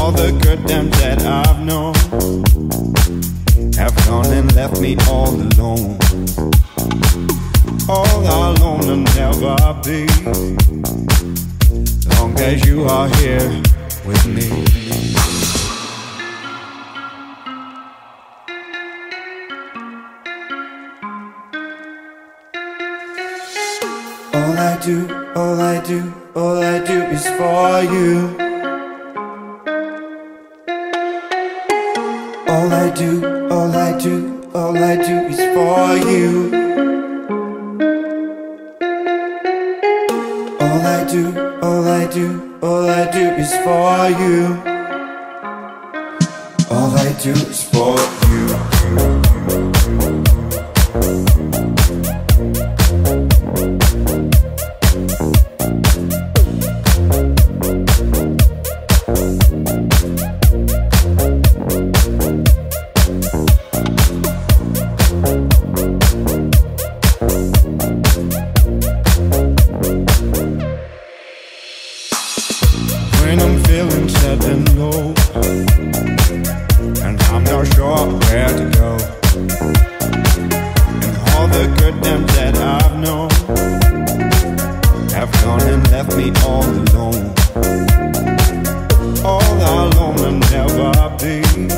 all the good times that I've known have gone and left me all alone. All alone will never be, long as you are here with me. All I do, all I do, all I do is for you. All I do, all I do, all I do is for you. All I do, all I do, all I do is for you. All I do is for you. When I'm feeling sad and low, and I'm not sure where to go, and all the good times that I've known have gone and left me all alone. All alone will never be,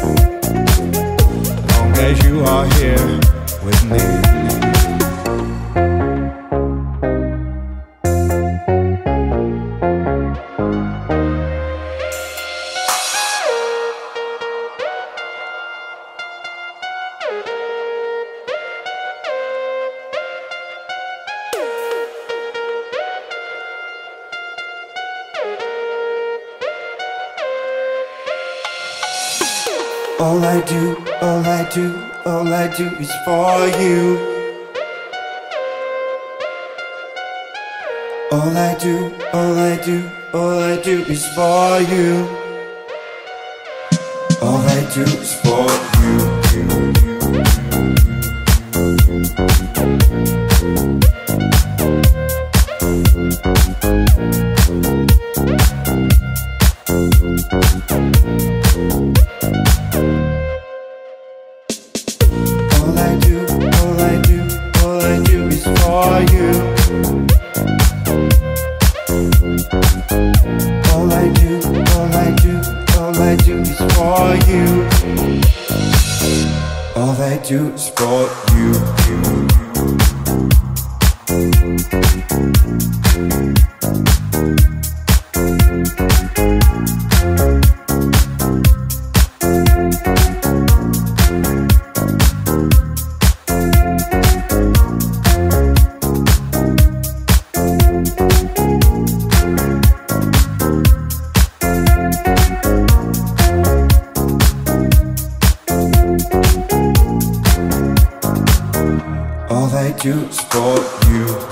long as you are here with me. All I do, all I do, all I do is for you. All I do, all I do, all I do is for you. All I do is for you. All I do, all I do, all I do is for you. All I do, all I do, all I do is for you. All I do is for you. All I do is for you.